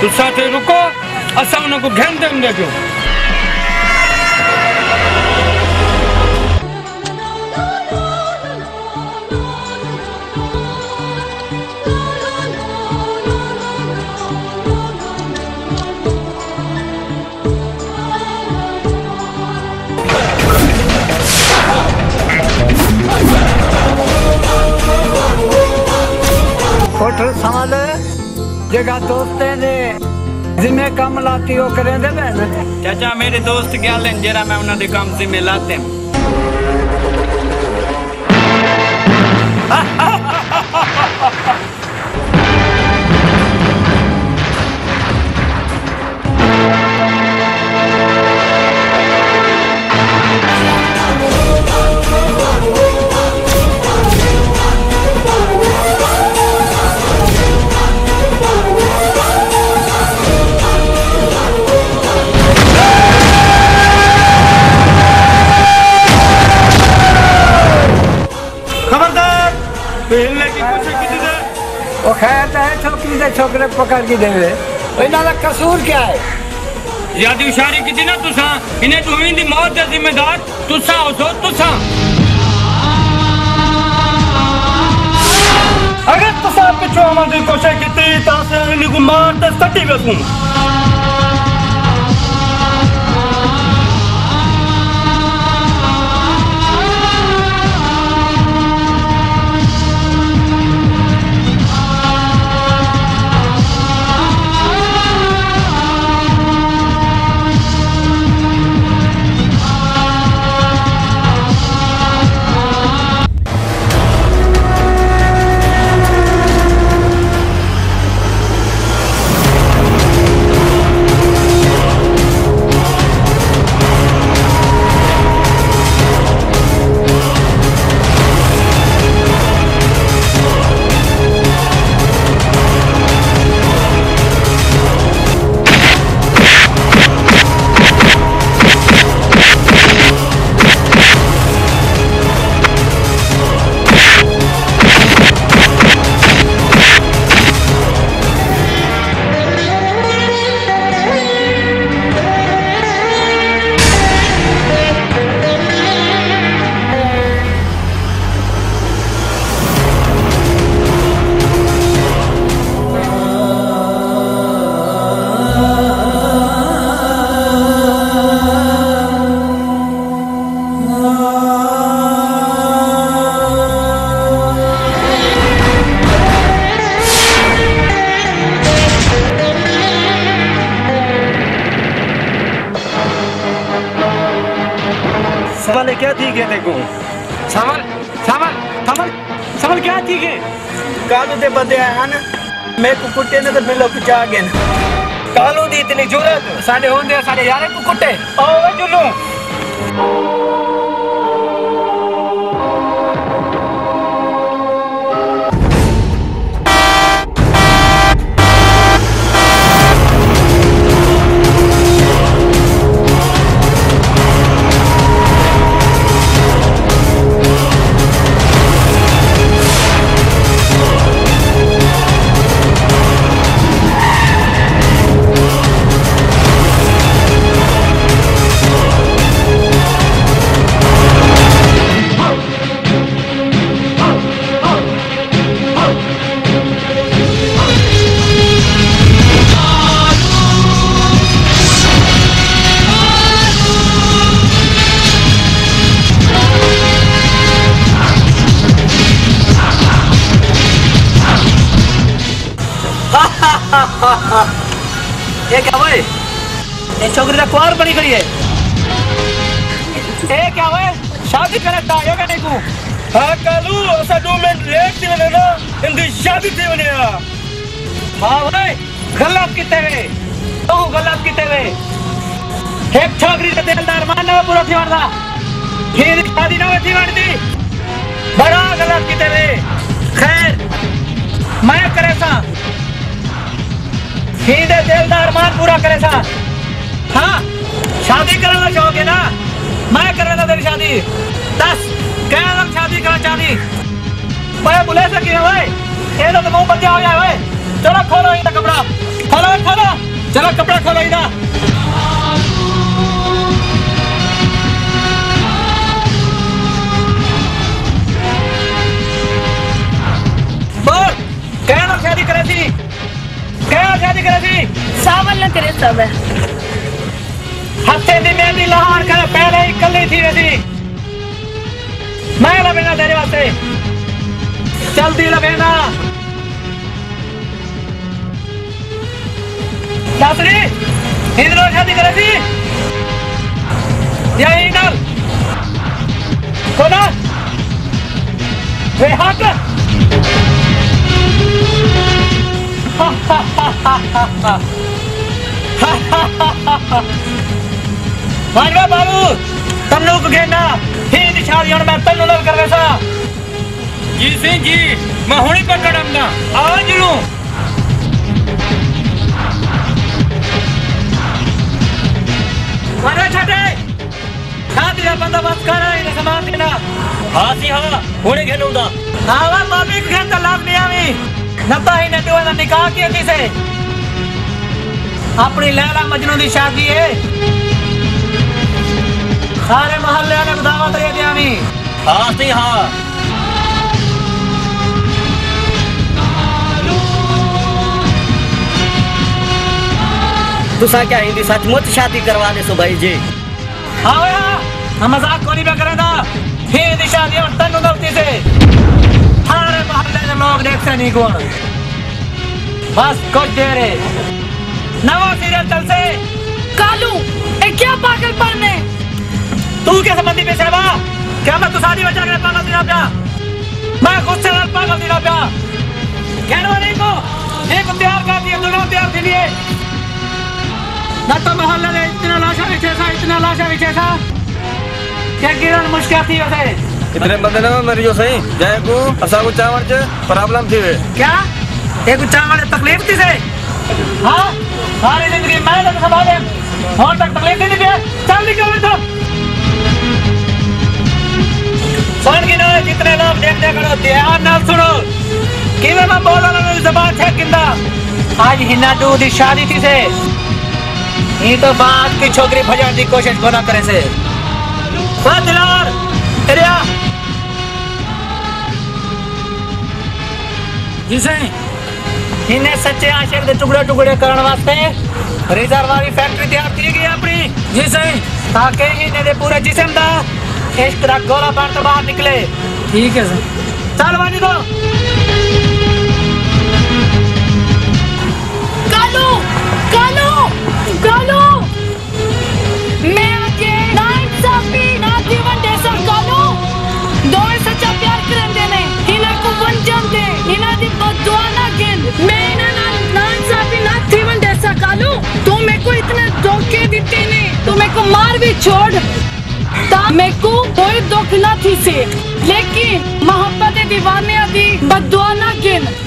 तुसा थे रुको असा उनको घेन देंगे क्यों होटल संभाल जगह दोस्तें ने जिम्मे काम लाती हो करें दे बहन चाचा मेरे दोस्त क्या लें जरा मैं उन्होंने काम जिम्मे लाते हैं वो खैर है छोकरी से छोकरे पकड़ के देवे इन्हां दा कसूर क्या है यादी उशारी की थी ना तुसा इन्हें तुम्हें दी मौत का जिम्मेदार तुसा हो सो तुसा अगर तुसा पिछो आने की कोशिश की तो इन्हीं को मार ते सटी वेसू सवाल क्या थी गए देखो सवाल सवाल सवाल सवाल क्या थी के कालू दे बंदे आए ना मैं को कुत्ते ने तो बिल्लो पिचा गए कालू दी इतनी जरूरत साडे होंदे साडे यारे को कुत्ते आओ जुलू ये क्या हुए ये छोकरी का कुआर बनी खड़ी है ये क्या हुए शादी करता है क्या देखूं हाँ कालू ऐसा 2 मिनट लेट थी मैंने ना इनकी शादी थी मैंने हाँ भाई गलत किते वे तो गलत किते वे एक छोकरी का दिलदार मानना पूरा थी वरदा फिर शादी ना थी वरदी बड़ा गलत किते वे खैर मैं करे सा सीधे दिलदार मान पूरा करे सा हाँ शादी करना चाहोगे ना मैं करना तेरी शादी 10 क्या शादी करना चाहती मैं बुले सकी है भाई ये तो मुंह बच्चा हो गया भाई चलो खोलो इनका कपड़ा, खोलो खोलो, चलो कपड़ा खोलो इनका। बोल कहना शादी करे थी, कहना शादी करे थी। सावल न करे सब है। हफ्ते दी मेहंदी लहार कर पहले ही कल्ली थी वैसी। मैं लबेना तेरे वास्ते, जल्दी लबेना। दासरी इंद्रो शादी करे थी या इनल कोना वे हट। मानवा बाबू तन्नू को घेरना ही दिशादी और मैं तन्नू नल कर वैसा। जी सिंह जी मैं हुणी पकड़म ना आज लूं। मारे छटे शादी का बंदोबस्त कर इन्हें सामान देना। हाँ सी हाँ होने घेनू दा। आवा बाबी को घेरता लाभ नहीं आवी नता ही ने दुआ निकाह किया थी से अपनी लैला मजनू की शादी है। सारे मोहल्ले ने दावत दे दिया मी। हाँ सी हाँ तुसा क्या हिंदी सचमुच शादी करवा दे सो भाई जी। हाँ भैया हम मजाक कोनी पे करें था हिंदी शादी और तन्नू गलती से सारे मोहल्ले के लोग देखते नहीं कौन। बस कुछ देर है नवा सीरियल चल से। कालू ए क्या पागलपन है। तू क्या संबंधी पे सेवा क्या मैं तू शादी बचा के पागल दिना प्या मैं खुद से पागल दिना प्या कहना नहीं को एक तैयार कर दिए दोनों तैयार के लिए ना तो मोहल्ले में इतना लाशा बिछे था क्या गिरन मुश्किल थी वैसे। इतने बंदे ना मरी जो सही जाए को असा को चावल च प्रॉब्लम थी वे क्या एक चावल तकलीफ थी से। हाँ सारी जिंदगी मैं तो संभाले और तक तकलीफ नहीं थी। चल निकल तो सुन की ना जितने लोग देखते करो ध्यान ना सुनो कि मैं बोला ना जबान छेक किंदा आज हिना डू दी शादी थी से ये तो बात की छोकरी भजाने की कोशिश को ना करे से। दिलार तेरिया जिसे इन्हें सच्चे आशिक दे टुकड़े टुकड़े करने वास्ते रिजर्व वाली फैक्ट्री तैयार की गई अपनी जिसे ताकि इन्हें दे पूरे जिस्म दा इश्क दा गोला बार तो बाहर निकले। ठीक है सर चल वानी दो। कालू कालू कालू मैं आके ना इंसाफी ना जीवन दे सर। कालू दोए सच्चा प्यार करंदे ने इना को वंचन दे इना दी बदुआ ना गिन मैं इना ना इंसाफी ना जीवन दे सर। कालू तू मेरे को इतने धोखे दिते ने तू मेरे को मार भी छोड़ ता मेरे को कोई दुख ना थी से लेकिन मोहब्बत दीवाने दी बदुआ ना गिन।